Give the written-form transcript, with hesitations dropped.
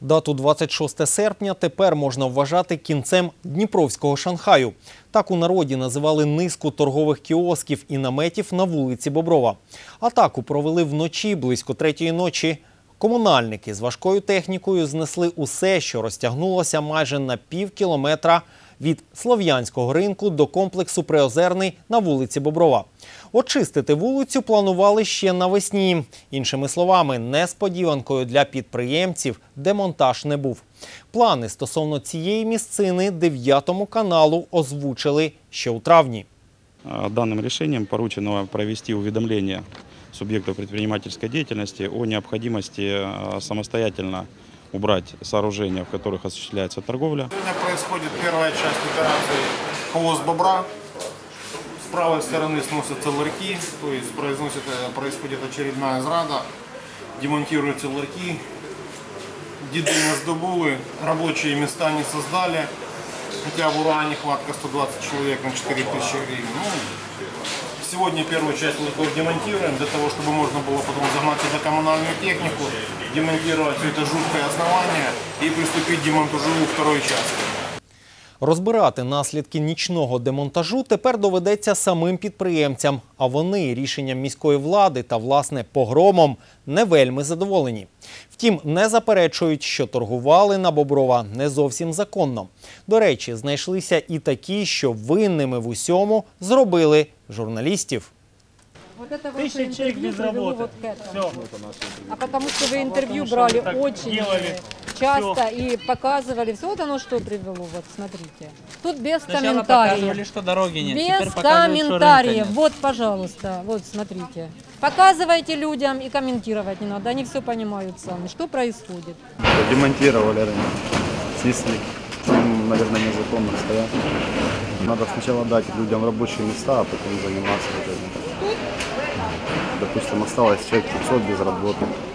Дату 26 серпня тепер можна вважати кінцем Дніпровського Шанхаю. Так у народі називали низку торгових кіосків і наметів на вулиці Боброва. Атаку провели вночі близько 3-ї ночі. Комунальники з важкою технікою знесли усе, що розтягнулося майже на півкілометра від Слов'янського ринку до комплексу Приозерний на вулиці Боброва. Очистити вулицю планували ще навесні. Іншими словами, несподіванкою для підприємців демонтаж не був. Плани стосовно цієї місцини 9 каналу озвучили ще у травні. Данным решением поручено провести уведомление субъектов предпринимательской деятельности о необходимости самостоятельно убрать сооружения, в которых осуществляется торговля. Сегодня происходит первая часть операции «Хвост бобра». С правой стороны сносятся ларьки, то есть происходит очередная зрада, демонтируются ларьки, деды не сдобулы, рабочие места не создали, хотя в УРА нехватка 120 человек на 4000 гривен. Сегодня первую часть ларьков демонтируем, для того, чтобы можно было потом загнать сюда коммунальную технику, демонтировать все это жуткое основание и приступить к демонтажу второй части. Розбирати наслідки нічного демонтажу тепер доведеться самим підприємцям, а вони рішенням міської влади та, власне, погромом не вельми задоволені. Втім, не заперечують, що торгували на Боброва не зовсім законно. До речі, знайшлися і такі, що винними в усьому зробили журналістів. Вот это ваше интервью привело вот к этому. А потому что вы интервью брали очень часто и показывали. Все, вот оно что привело, вот смотрите. Тут без комментариев. Что дороги нет. Без комментариев. Вот, пожалуйста, вот смотрите. Показывайте людям и комментировать не надо. Они все понимают сами, что происходит. Демонтировали, снесли. Наверное, незаконно стоят. Надо сначала дать людям рабочие места, а потом заниматься этим. Допустим, осталось человек 500 без работы.